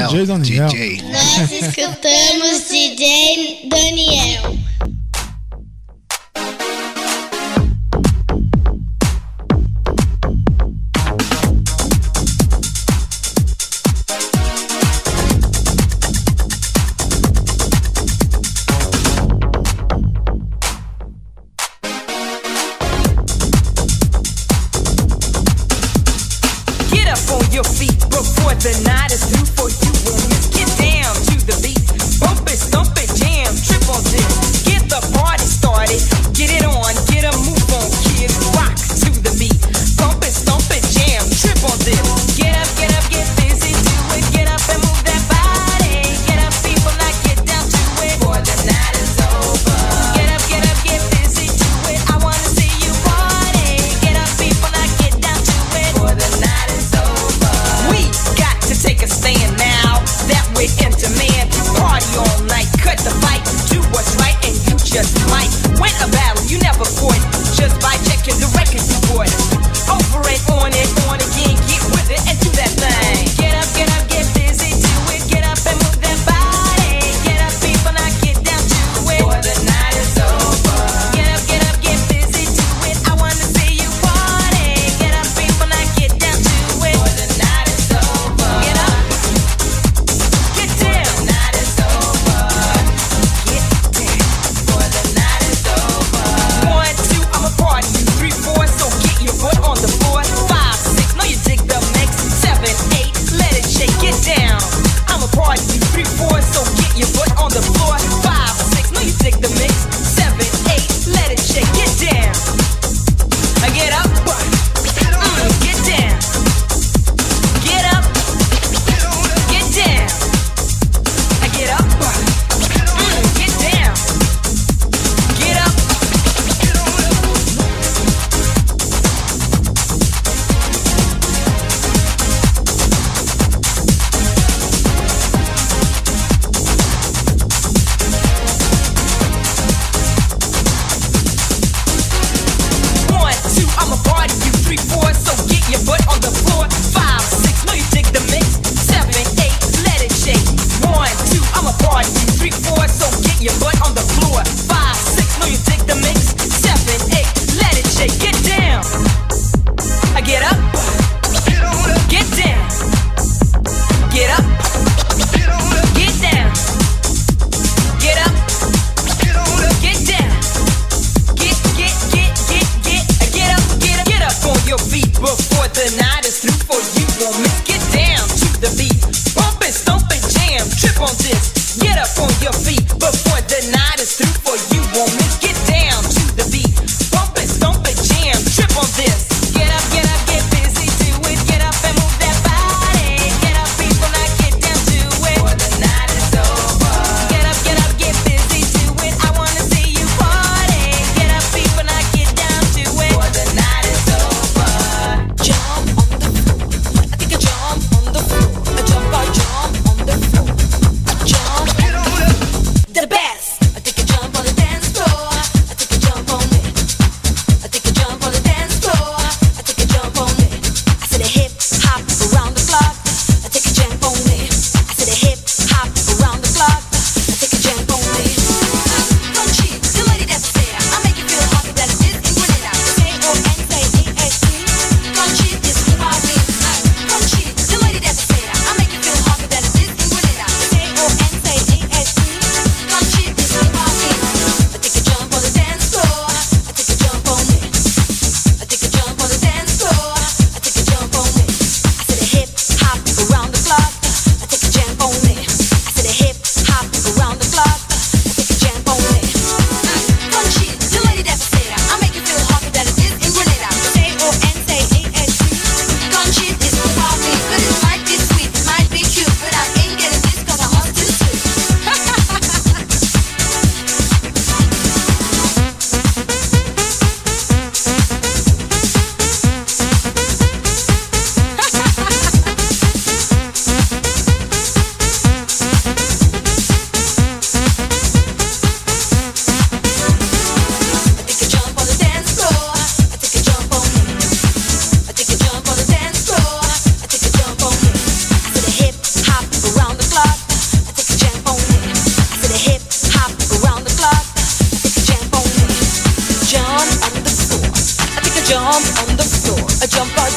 DJ. Nós escutamos DJ Daniel. The night is through for you and let's get down to the beat. Bump it, stomp it, jam, trip on this. Get the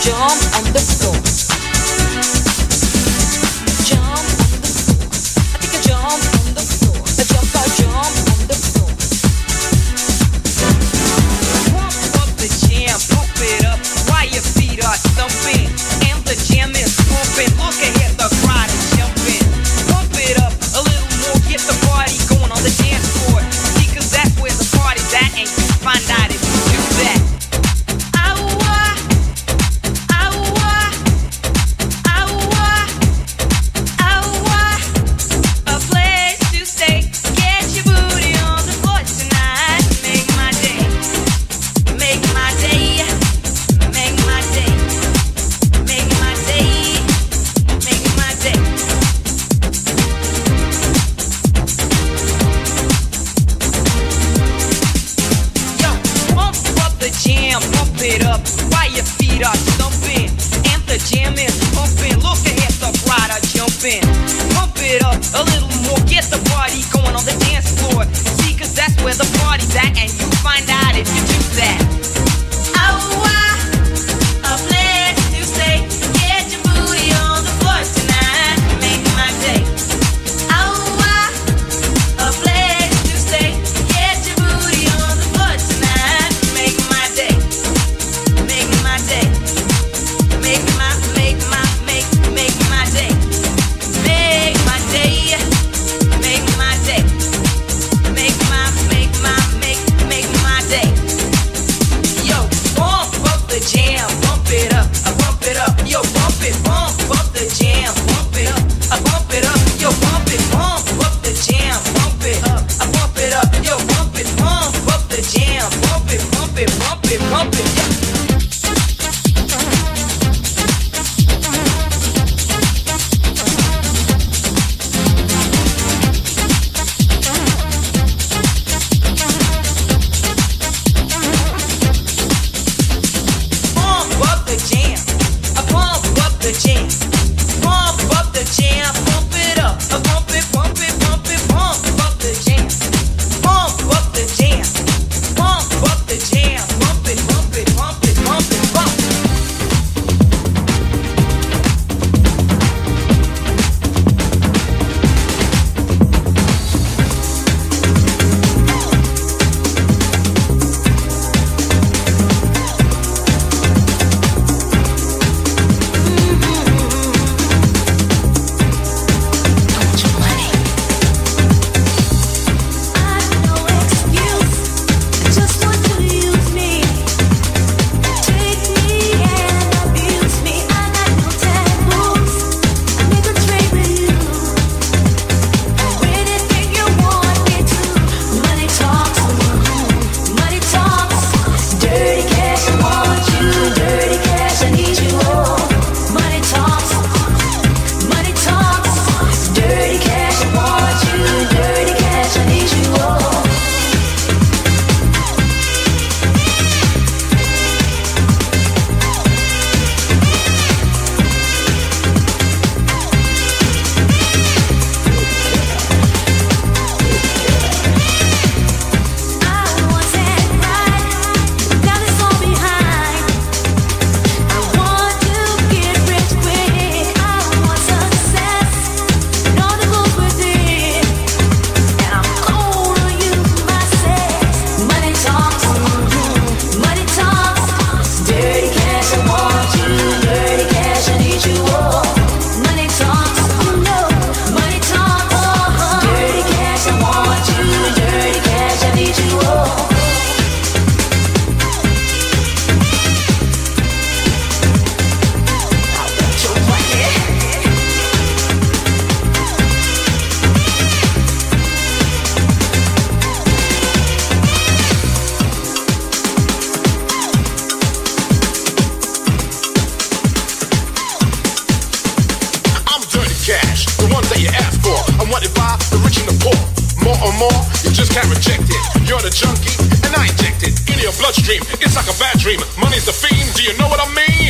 bloodstream. It's like a bad dream. Money's the fiend. Do you know what I mean?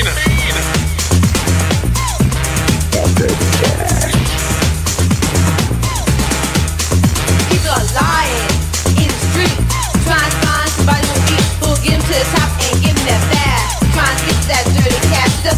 People are lying in the street, trying to find somebody who'll get him to the top and give him that fast. Trying to get to that dirty cash.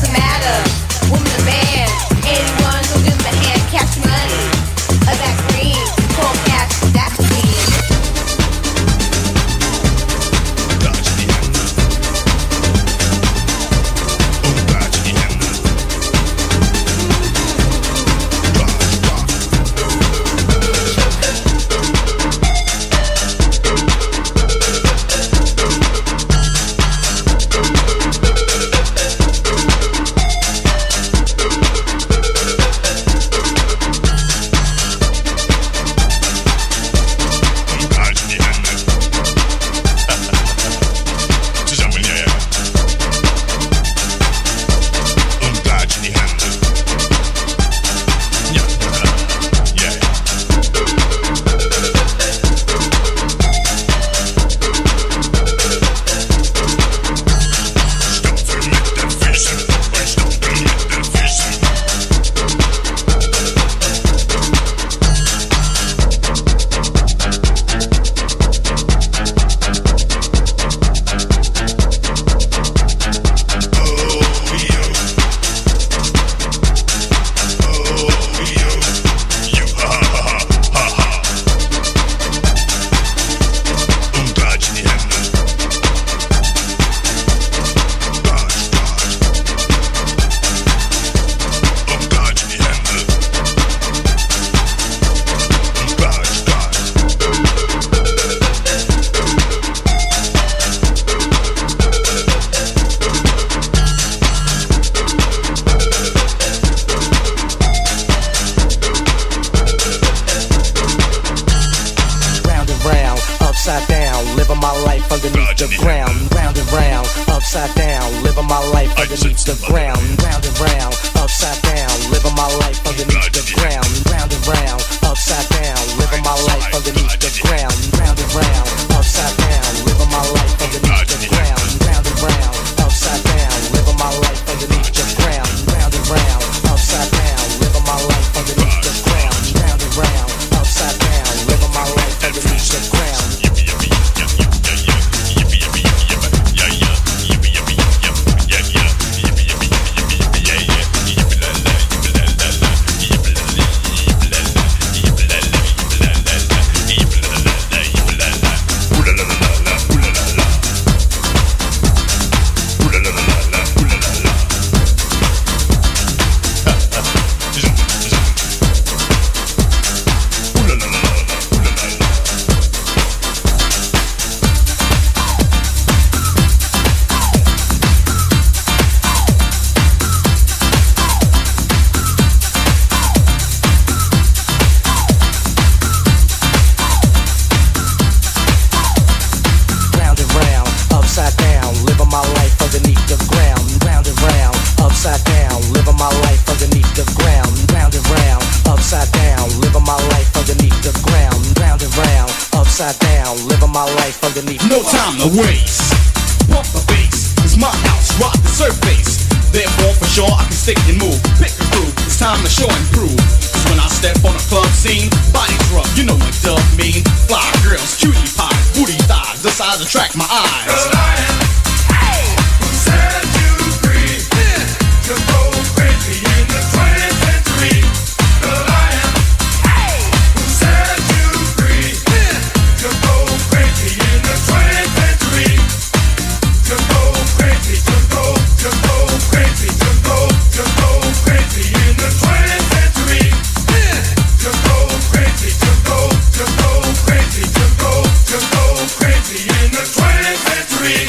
upside down, living my life underneath the ground. Round and round, upside down, living my life underneath the ground. Round and round, upside down, living my life underneath the ground. Round and round, upside down, living my life underneath the ground. Round and round, upside down, living my life underneath the ground. Round and round, upside down, living my life underneath the ground. Round and round, upside down, living my life underneath the ground. Round and round, upside down, living my life underneath the ground. No time to waste. Pump the bass, it's my house, rock the surface. Therefore, for sure, I can stick and move. Pick a groove, it's time to show and prove. Cause when I step on a club scene, bodies rub, you know what dub mean. Fly girls, cutie pies, booty thighs, the size attract my eyes. The lion, hey, who set you free to go crazy in the 20th century. The lion, hey, who set you free to go crazy in the 20th century. To go crazy, to go crazy, to go crazy in the 20th century. To go crazy, to go crazy, to go crazy in the 20th century.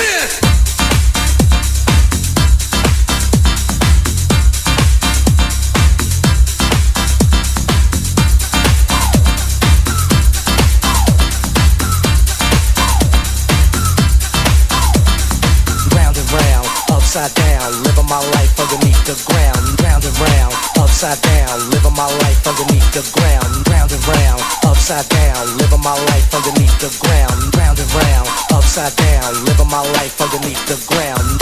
Upside down, living my life underneath the ground. Round and round, upside down, living my life underneath the ground. Round and round, upside down, living my life underneath the ground. Round and round, upside down, living my life underneath the ground.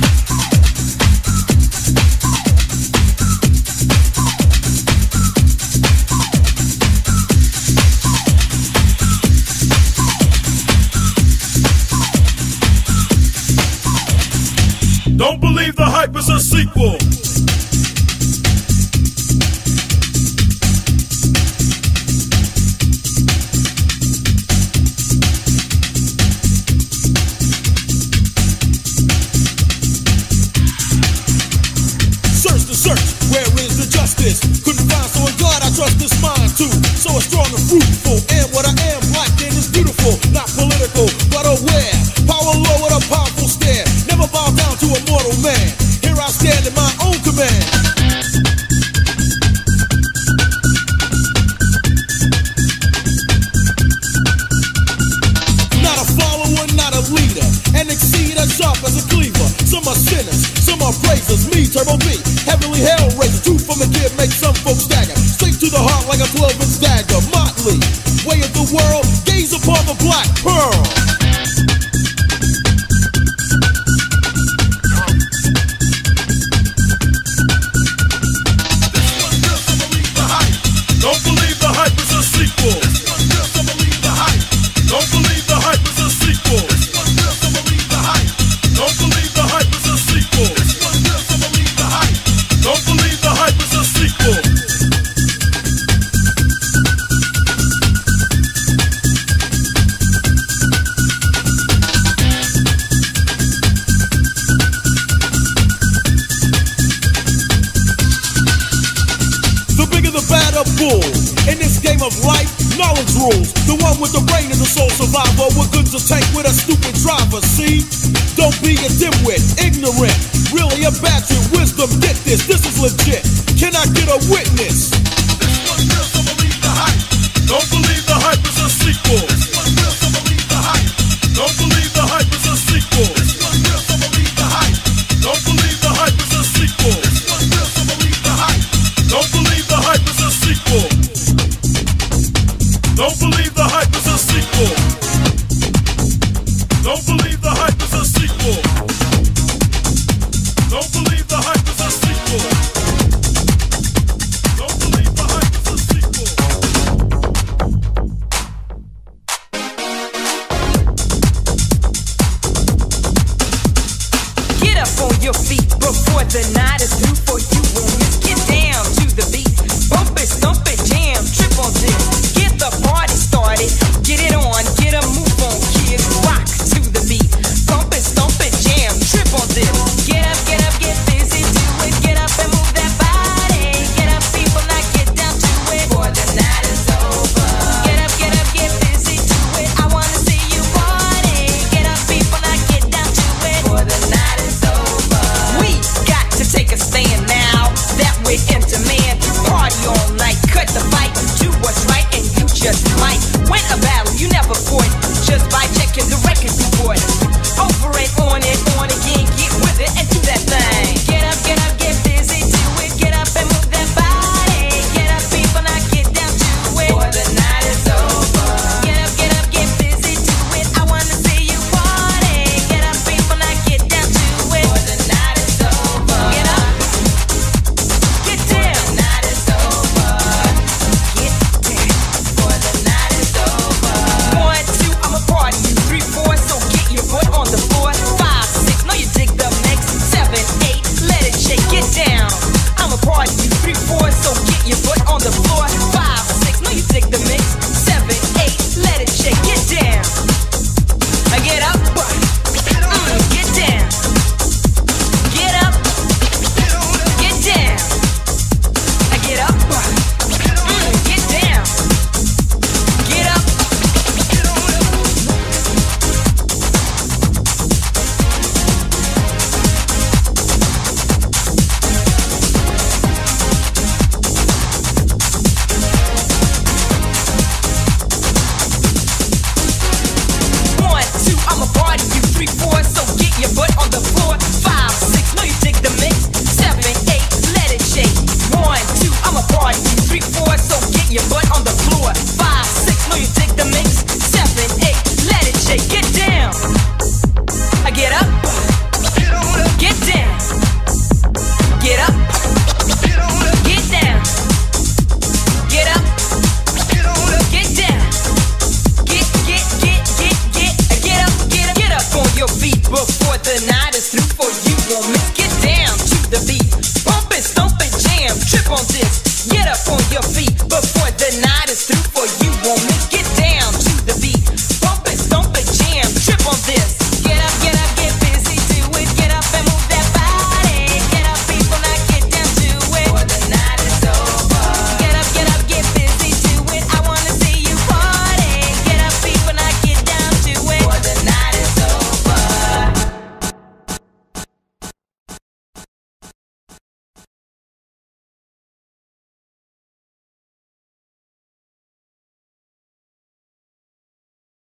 Don't believe the hype is a sequel. Search the search, where is the justice? Couldn't find, so in God I trust this mind too. So it's strong and fruitful, and what I am, black and it's beautiful. Not political, but aware. Power low with a powerful stare. Never bow down to a mortal man. Here I stand in my own command. Not a follower, not a leader. An exceed as sharp as a cleaver. Some are sinners, some are praisers. Me, Turbo B, heavenly hell raiser. Two from the kid make some folks stagger. Straight to the heart like a 12-inch dagger. Motley, way of the world, gaze upon the black pearl. Don't believe the hype is a sequel. Don't believe the hype. Don't believe the hype is a sequel. Don't believe the hype. Don't believe the hype is a sequel. Don't believe the hype. Don't believe the hype is a sequel. Bull. In this game of life, knowledge rules. The one with the brain is a soul survivor. With goods to tank with a stupid driver. See? Don't be a dimwit, ignorant. Really a bastard. Wisdom, get this. This is legit. Can I get a witness? This one real, so believe the hype. Don't believe the hype is a sequel. This one real, so believe on this.